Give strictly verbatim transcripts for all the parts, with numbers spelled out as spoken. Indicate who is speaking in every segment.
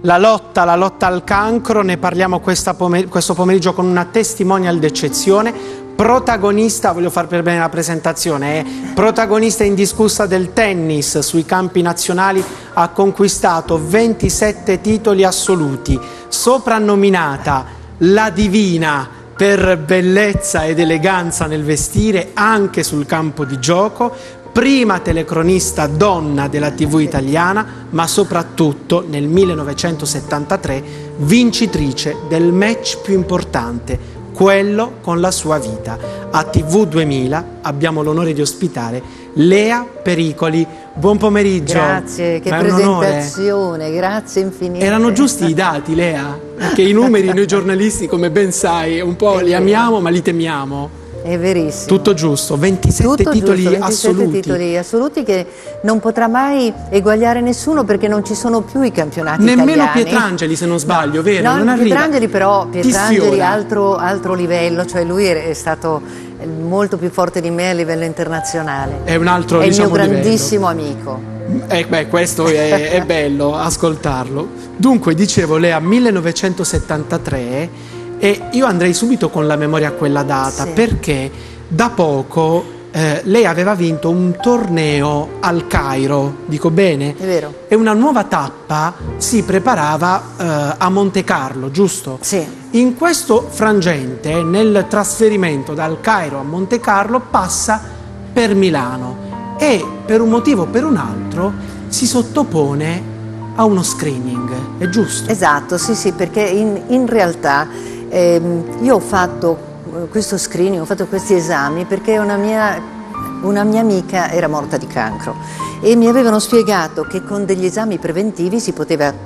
Speaker 1: La lotta, la lotta al cancro, ne parliamo questa pomer- questo pomeriggio con una testimonial d'eccezione, protagonista, voglio far per bene la presentazione, è protagonista indiscussa del tennis sui campi nazionali, ha conquistato ventisette titoli assoluti, soprannominata la divina per bellezza ed eleganza nel vestire anche sul campo di gioco, prima telecronista donna della tivù italiana, ma soprattutto nel millenovecentosettantatré vincitrice del match più importante, quello con la sua vita. A tivù duemila abbiamo l'onore di ospitare Lea Pericoli. Buon pomeriggio.
Speaker 2: Grazie, che presentazione, grazie infinite.
Speaker 1: Erano giusti i dati, Lea? Perché i numeri noi giornalisti, come ben sai, un po' li amiamo ma li temiamo.
Speaker 2: È verissimo.
Speaker 1: Tutto giusto, ventisette
Speaker 2: Tutto
Speaker 1: titoli
Speaker 2: giusto, ventisette
Speaker 1: assoluti.
Speaker 2: titoli assoluti che non potrà mai eguagliare nessuno perché non ci sono più i campionati
Speaker 1: Nemmeno
Speaker 2: italiani.
Speaker 1: Pietrangeli, se non sbaglio, vero?
Speaker 2: No,
Speaker 1: non arriva.
Speaker 2: Pietrangeli però, Pietrangeli
Speaker 1: Sfiora.
Speaker 2: altro, altro livello, cioè lui è stato molto più forte di me a livello internazionale.
Speaker 1: È un altro,
Speaker 2: è
Speaker 1: diciamo,
Speaker 2: il mio grandissimo
Speaker 1: livello.
Speaker 2: amico.
Speaker 1: Eh, beh, questo è, è bello ascoltarlo. Dunque, dicevo, Lea, millenovecentosettantatré, e io andrei subito con la memoria a quella data,
Speaker 2: Sì.
Speaker 1: perché da poco eh, lei aveva vinto un torneo al Cairo, dico bene?
Speaker 2: È vero.
Speaker 1: E una nuova tappa si preparava eh, a Monte Carlo, giusto?
Speaker 2: Sì.
Speaker 1: In questo frangente, nel trasferimento dal Cairo a Monte Carlo, passa per Milano e per un motivo o per un altro si sottopone a uno screening, è giusto?
Speaker 2: Esatto, sì sì, perché in, in realtà ehm, io ho fatto questo screening, ho fatto questi esami perché una mia, una mia amica era morta di cancro e mi avevano spiegato che con degli esami preventivi si poteva eh,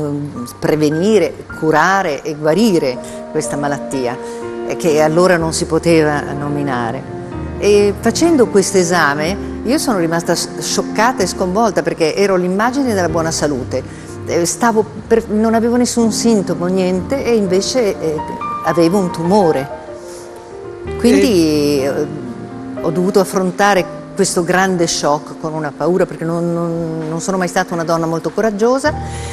Speaker 2: prevenire, curare e guarire questa malattia eh, che allora non si poteva nominare. E facendo questo esame io sono rimasta scioccata e sconvolta perché ero l'immagine della buona salute, eh, stavo per, non avevo nessun sintomo, niente, e invece eh, avevo un tumore. Quindi e... ho dovuto affrontare questo grande shock con una paura perché non, non, non sono mai stata una donna molto coraggiosa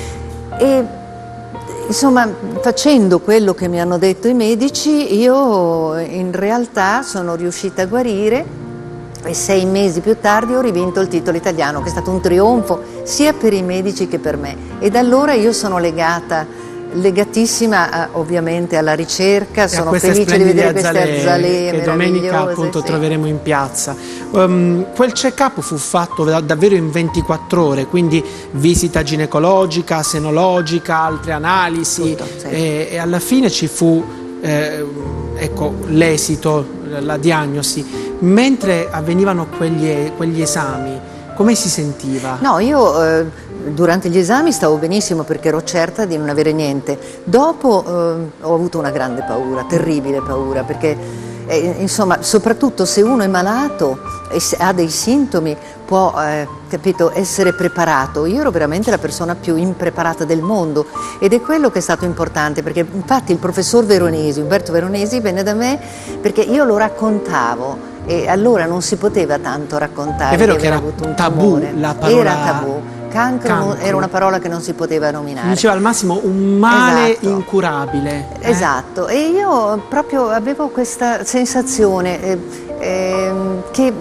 Speaker 2: e insomma facendo quello che mi hanno detto i medici io in realtà sono riuscita a guarire e sei mesi più tardi ho rivinto il titolo italiano che è stato un trionfo sia per i medici che per me e da allora io sono legata legatissima a, ovviamente alla ricerca, sono felice di vedere queste azzalee
Speaker 1: che domenica appunto sì. troveremo in piazza. Um, quel check-up fu fatto davvero in ventiquattro ore, quindi visita ginecologica, senologica, altre analisi.
Speaker 2: Tutto, sì.
Speaker 1: e, e alla fine ci fu eh, ecco, l'esito, la diagnosi. Mentre avvenivano quegli, quegli esami, come si sentiva?
Speaker 2: No, io eh, durante gli esami stavo benissimo perché ero certa di non avere niente. Dopo eh, ho avuto una grande paura, terribile paura, perché eh, insomma, soprattutto se uno è malato e ha dei sintomi può eh, capito, essere preparato. Io ero veramente la persona più impreparata del mondo ed è quello che è stato importante, perché infatti il professor Veronesi, Umberto Veronesi, venne da me perché io lo raccontavo e allora non si poteva tanto raccontare.
Speaker 1: È vero che era
Speaker 2: avuto un
Speaker 1: tabù
Speaker 2: tumore.
Speaker 1: la parola.
Speaker 2: Era tabù. Cancro, cancro era una parola che non si poteva nominare.
Speaker 1: Diceva al massimo un male
Speaker 2: esatto.
Speaker 1: incurabile. Eh?
Speaker 2: Esatto, e io proprio avevo questa sensazione eh, eh, che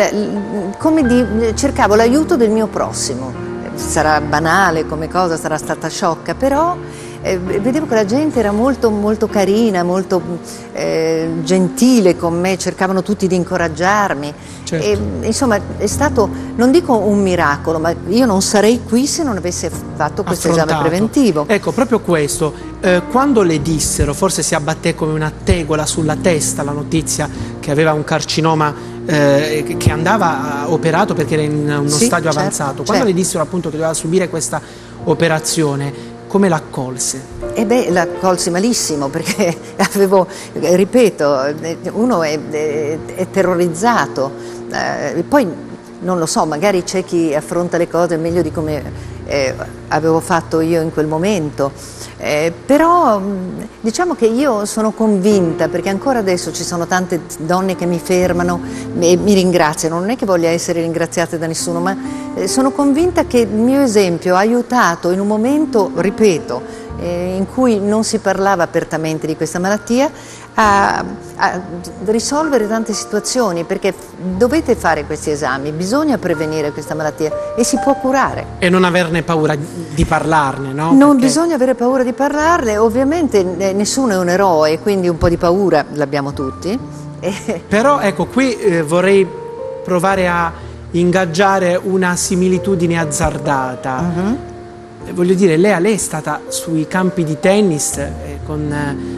Speaker 2: l, come di, cercavo l'aiuto del mio prossimo. Sarà banale come cosa, sarà stata sciocca, però eh, vedevo che la gente era molto, molto carina, molto eh, gentile con me, cercavano tutti di incoraggiarmi.
Speaker 1: Certo.
Speaker 2: E, insomma è stato, non dico un miracolo, ma io non sarei qui se non avessi fatto questo esame preventivo.
Speaker 1: Ecco, proprio questo, eh, quando le dissero, forse si abbatté come una tegola sulla testa la notizia che aveva un carcinoma eh, che andava operato perché era in uno
Speaker 2: sì,
Speaker 1: stadio
Speaker 2: certo,
Speaker 1: avanzato, quando
Speaker 2: certo.
Speaker 1: le dissero appunto che doveva subire questa operazione, come l'accolse?
Speaker 2: E beh, l'accolsi malissimo perché avevo, ripeto, uno è, è, è terrorizzato, eh, poi non lo so, magari c'è chi affronta le cose meglio di come eh, avevo fatto io in quel momento, Eh, però diciamo che io sono convinta, perché ancora adesso ci sono tante donne che mi fermano e mi ringraziano, non è che voglia essere ringraziata da nessuno, ma eh, sono convinta che il mio esempio ha aiutato in un momento, ripeto, eh, in cui non si parlava apertamente di questa malattia, a, a risolvere tante situazioni, perché dovete fare questi esami, bisogna prevenire questa malattia e si può curare.
Speaker 1: E non averne paura di parlarne, no?
Speaker 2: Non
Speaker 1: Perché...
Speaker 2: bisogna avere paura di parlarne, ovviamente eh, nessuno è un eroe, quindi un po' di paura l'abbiamo tutti.
Speaker 1: Però ecco, qui eh, vorrei provare a ingaggiare una similitudine azzardata. Uh-huh. Voglio dire, Lea, lei è stata sui campi di tennis eh, con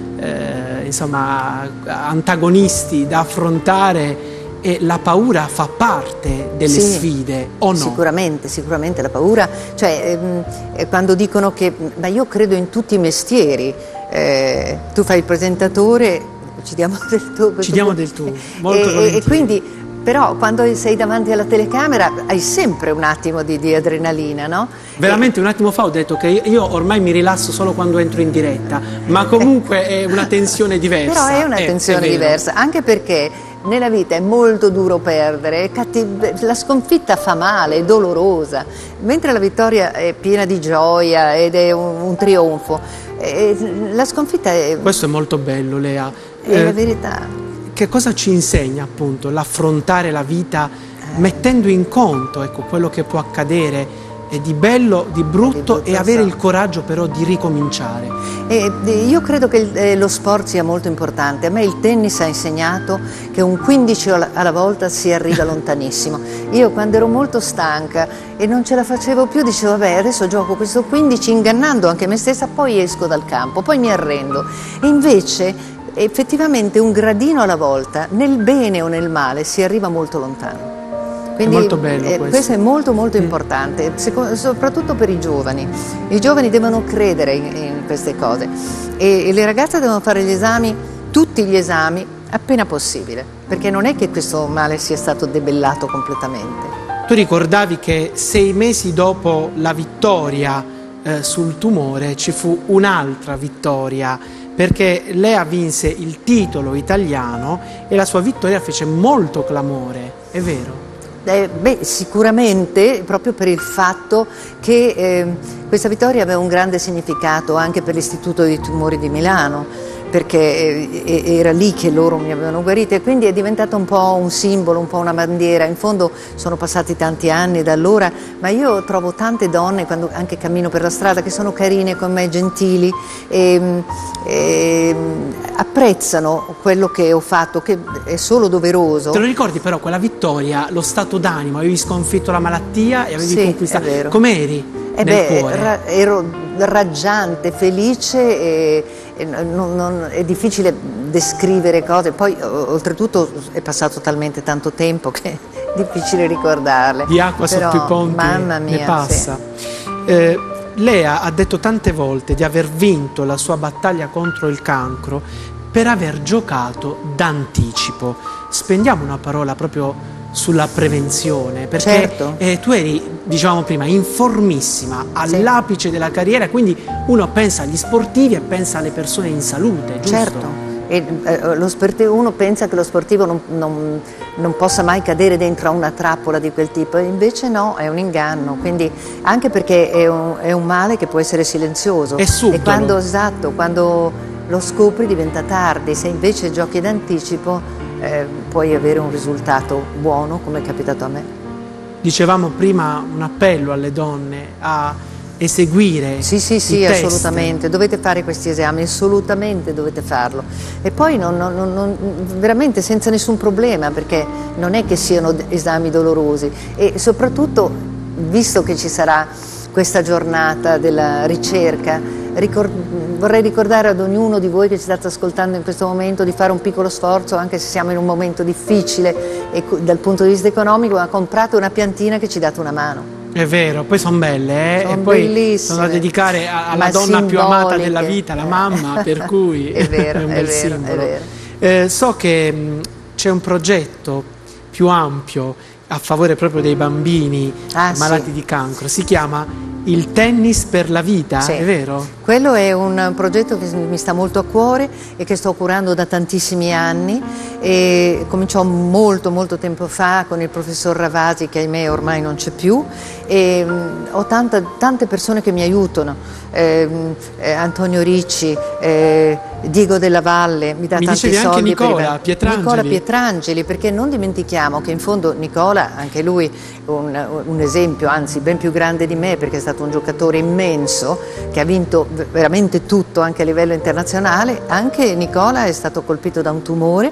Speaker 1: eh, insomma, antagonisti da affrontare e la paura fa parte delle
Speaker 2: sì,
Speaker 1: sfide, o no?
Speaker 2: Sicuramente, sicuramente la paura, cioè ehm, quando dicono che, ma io credo in tutti i mestieri, eh, tu fai il presentatore, ci diamo del tu.
Speaker 1: Ci diamo
Speaker 2: punto.
Speaker 1: del tu, molto
Speaker 2: e, e quindi, però quando sei davanti alla telecamera hai sempre un attimo di, di adrenalina, no?
Speaker 1: Veramente un attimo fa ho detto che io ormai mi rilasso solo quando entro in diretta, ma comunque è una tensione diversa.
Speaker 2: Però è una
Speaker 1: è,
Speaker 2: tensione
Speaker 1: è
Speaker 2: diversa, anche perché nella vita è molto duro perdere, la sconfitta fa male, è dolorosa, mentre la vittoria è piena di gioia ed è un, un trionfo. E la sconfitta è...
Speaker 1: Questo è molto bello, Lea.
Speaker 2: È eh, la verità.
Speaker 1: Che cosa ci insegna appunto l'affrontare la vita eh. mettendo in conto, ecco, quello che può accadere di bello, di brutto, di brutto e avere il coraggio però di ricominciare?
Speaker 2: E io credo che il, eh, lo sport sia molto importante. A me il tennis ha insegnato che un quindici alla volta si arriva lontanissimo. Io quando ero molto stanca e non ce la facevo più dicevo vabbè adesso gioco questo quindici ingannando anche me stessa, poi esco dal campo, poi mi arrendo. E invece effettivamente un gradino alla volta, nel bene o nel male, si arriva molto lontano. Quindi,
Speaker 1: è molto bello
Speaker 2: eh,
Speaker 1: questo.
Speaker 2: questo è molto molto importante, soprattutto per i giovani. I giovani devono credere in, in queste cose e, e le ragazze devono fare gli esami, tutti gli esami, appena possibile, perché non è che questo male sia stato debellato completamente.
Speaker 1: Tu ricordavi che sei mesi dopo la vittoria eh, sul tumore ci fu un'altra vittoria, perché Lea vinse il titolo italiano e la sua vittoria fece molto clamore, è vero?
Speaker 2: Eh, beh, sicuramente proprio per il fatto che eh, questa vittoria aveva un grande significato anche per l'Istituto dei Tumori di Milano, perché eh, era lì che loro mi avevano guarito e quindi è diventato un po' un simbolo, un po' una bandiera. In fondo sono passati tanti anni da allora, ma io trovo tante donne, quando anche cammino per la strada, che sono carine con me, gentili, e, e apprezzano quello che ho fatto, che è solo doveroso.
Speaker 1: Te lo ricordi però quella vittoria, lo stato d'animo, avevi sconfitto la malattia e avevi
Speaker 2: sì,
Speaker 1: conquistato. Com'eri?
Speaker 2: Eh beh, ra ero raggiante, felice e, e non, non, è difficile descrivere cose, poi oltretutto è passato talmente tanto tempo che è difficile ricordarle.
Speaker 1: Di acqua
Speaker 2: però,
Speaker 1: sotto i ponti
Speaker 2: mamma mia,
Speaker 1: ne passa.
Speaker 2: Sì.
Speaker 1: Eh, Lea ha detto tante volte di aver vinto la sua battaglia contro il cancro per aver giocato d'anticipo. Spendiamo una parola proprio sulla prevenzione, perché
Speaker 2: certo.
Speaker 1: eh, tu eri, diciamo prima, informissima, all'apice sì. della carriera, quindi uno pensa agli sportivi e pensa alle persone in salute, giusto?
Speaker 2: Certo, e, eh, lo sportivo, uno pensa che lo sportivo non, non, non possa mai cadere dentro a una trappola di quel tipo, e invece no, è un inganno, quindi anche perché è un, è un male che può essere silenzioso.
Speaker 1: È subdolo.
Speaker 2: E quando, esatto, quando lo scopri diventa tardi, se invece giochi d'anticipo Eh, puoi avere un risultato buono, come è capitato a me.
Speaker 1: Dicevamo prima un appello alle donne a eseguire
Speaker 2: sì sì sì
Speaker 1: i test.
Speaker 2: Assolutamente, dovete fare questi esami, assolutamente dovete farlo, e poi non, non, non, veramente senza nessun problema, perché non è che siano esami dolorosi, e soprattutto visto che ci sarà questa giornata della ricerca, ricord vorrei ricordare ad ognuno di voi che ci state ascoltando in questo momento di fare un piccolo sforzo, anche se siamo in un momento difficile e dal punto di vista economico, ma comprate una piantina che ci date una mano.
Speaker 1: È vero, poi sono belle, eh?
Speaker 2: Sono
Speaker 1: e poi
Speaker 2: bellissime.
Speaker 1: sono da dedicare alla
Speaker 2: ma
Speaker 1: donna più amata
Speaker 2: simboliche.
Speaker 1: della vita, la mamma, per cui
Speaker 2: è, vero,
Speaker 1: è un
Speaker 2: è
Speaker 1: bel
Speaker 2: vero,
Speaker 1: simbolo.
Speaker 2: È vero.
Speaker 1: Eh, so che c'è un progetto più ampio a favore proprio dei bambini
Speaker 2: ah,
Speaker 1: malati
Speaker 2: sì.
Speaker 1: di cancro, si chiama Il tennis per la vita,
Speaker 2: sì.
Speaker 1: È vero?
Speaker 2: Quello è un progetto che mi sta molto a cuore e che sto curando da tantissimi anni, e cominciò molto molto tempo fa con il professor Ravasi, che ahimè ormai non c'è più, e mh, ho tanta, tante persone che mi aiutano, eh, eh, Antonio Ricci, eh, Diego Della Valle, mi dà
Speaker 1: mi
Speaker 2: tanti
Speaker 1: dicevi
Speaker 2: soldi.
Speaker 1: anche Nicola
Speaker 2: per...
Speaker 1: Pietrangeli.
Speaker 2: Nicola Pietrangeli, perché non dimentichiamo che in fondo Nicola, anche lui un, un esempio, anzi ben più grande di me, perché è stato un giocatore immenso che ha vinto veramente tutto anche a livello internazionale. Anche Nicola è stato colpito da un tumore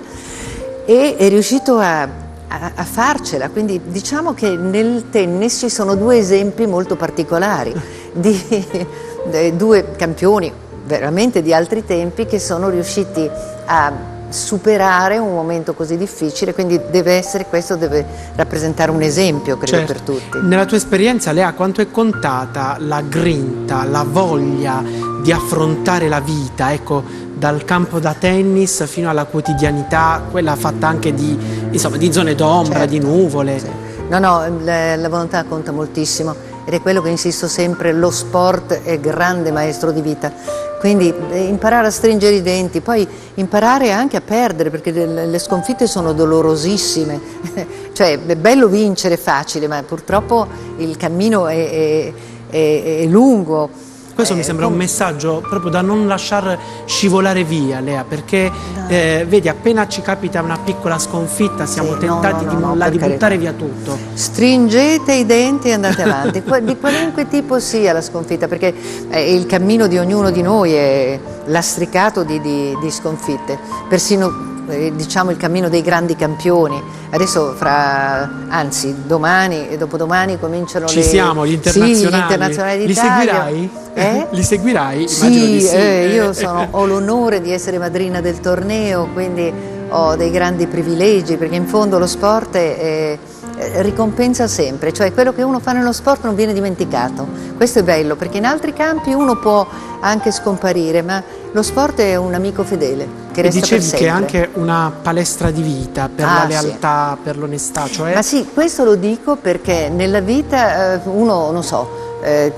Speaker 2: e è riuscito a, a, a farcela, quindi diciamo che nel tennis ci sono due esempi molto particolari di, di due campioni veramente di altri tempi che sono riusciti a superare un momento così difficile, quindi deve essere, questo deve rappresentare un esempio, credo,
Speaker 1: certo.
Speaker 2: per tutti.
Speaker 1: Nella tua esperienza, Lea, quanto è contata la grinta, la voglia di affrontare la vita, ecco, dal campo da tennis fino alla quotidianità, quella fatta anche di, insomma, di zone d'ombra, certo, di nuvole?
Speaker 2: Sì. No, no, la, la volontà conta moltissimo ed è quello che insisto sempre: lo sport è grande maestro di vita. Quindi imparare a stringere i denti, poi imparare anche a perdere, perché le sconfitte sono dolorosissime. Cioè è bello vincere, facile, ma purtroppo il cammino è, è, è, è lungo.
Speaker 1: Questo eh, mi sembra come... un messaggio proprio da non lasciar scivolare via, Lea, perché eh, vedi, appena ci capita una piccola sconfitta siamo sì, tentati no, no, di,
Speaker 2: no,
Speaker 1: mollare,
Speaker 2: no,
Speaker 1: di buttare via tutto.
Speaker 2: Stringete i denti e andate avanti, di qualunque tipo sia la sconfitta, perché eh, il cammino di ognuno di noi è lastricato di, di, di sconfitte, persino eh, diciamo il cammino dei grandi campioni. Adesso fra, anzi domani e dopodomani cominciano
Speaker 1: Ci
Speaker 2: le...
Speaker 1: siamo, gli internazionali.
Speaker 2: Sì, gli internazionali d'Italia.
Speaker 1: Li seguirai?
Speaker 2: Eh?
Speaker 1: Li seguirai?
Speaker 2: Sì,
Speaker 1: di sì.
Speaker 2: Eh, io sono, ho l'onore di essere madrina del torneo, quindi ho dei grandi privilegi, perché in fondo lo sport è, è, ricompensa sempre, cioè quello che uno fa nello sport non viene dimenticato. Questo è bello, perché in altri campi uno può anche scomparire, ma lo sport è un amico fedele che resta per sempre.
Speaker 1: Dicevi che è anche una palestra di vita per
Speaker 2: ah,
Speaker 1: la lealtà,
Speaker 2: sì.
Speaker 1: per l'onestà, cioè...
Speaker 2: Ma sì, questo lo dico perché nella vita eh, uno, non so, eh,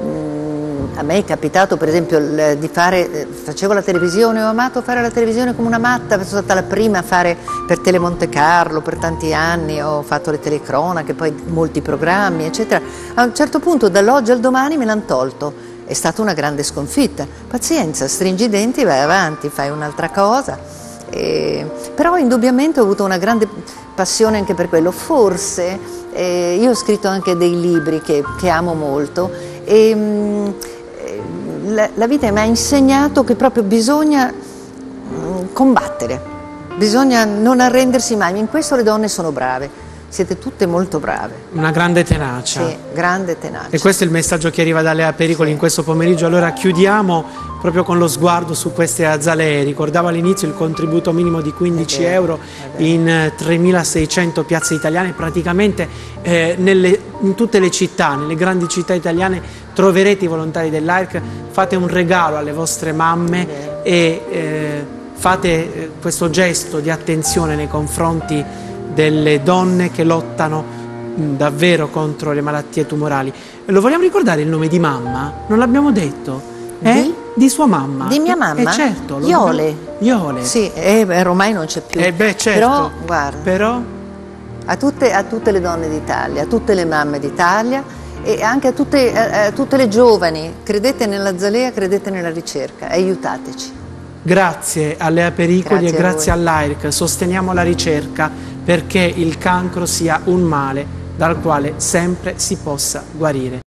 Speaker 2: a me è capitato per esempio di fare, facevo la televisione, ho amato fare la televisione come una matta, sono stata la prima a fare per Telemonte Carlo per tanti anni, ho fatto le telecronache, poi molti programmi eccetera. A un certo punto dall'oggi al domani me l'hanno tolto, è stata una grande sconfitta. Pazienza, stringi i denti, vai avanti, fai un'altra cosa. E, però indubbiamente ho avuto una grande passione anche per quello. Forse eh, io ho scritto anche dei libri che, che amo molto e mh, la, la vita mi ha insegnato che proprio bisogna mh, combattere, bisogna non arrendersi mai. In questo le donne sono brave. Siete tutte molto brave.
Speaker 1: Una grande tenacia.
Speaker 2: Sì, grande tenacia.
Speaker 1: E questo è il messaggio che arriva da Lea Pericoli sì. in questo pomeriggio. Allora chiudiamo proprio con lo sguardo su queste azalee. Ricordavo all'inizio il contributo minimo di quindici euro in tremilaseicento piazze italiane. Praticamente eh, nelle, in tutte le città, nelle grandi città italiane troverete i volontari dell'A I R C. Fate un regalo alle vostre mamme e eh, fate eh, questo gesto di attenzione nei confronti delle donne che lottano mh, davvero contro le malattie tumorali. Lo vogliamo ricordare il nome di mamma? Non l'abbiamo detto? Eh?
Speaker 2: Di?
Speaker 1: Di sua mamma.
Speaker 2: Di mia mamma?
Speaker 1: Eh certo. Lo
Speaker 2: Iole.
Speaker 1: Iole.
Speaker 2: Sì, eh, ormai non c'è più.
Speaker 1: Eh beh, certo.
Speaker 2: Però, guarda,
Speaker 1: Però...
Speaker 2: A, tutte, a tutte le donne d'Italia, a tutte le mamme d'Italia e anche a tutte, a, a tutte le giovani, credete nell'azalea, credete nella ricerca, aiutateci.
Speaker 1: Grazie a Lea Pericoli
Speaker 2: grazie
Speaker 1: e grazie all'A I R C. Sosteniamo la ricerca perché il cancro sia un male dal quale sempre si possa guarire.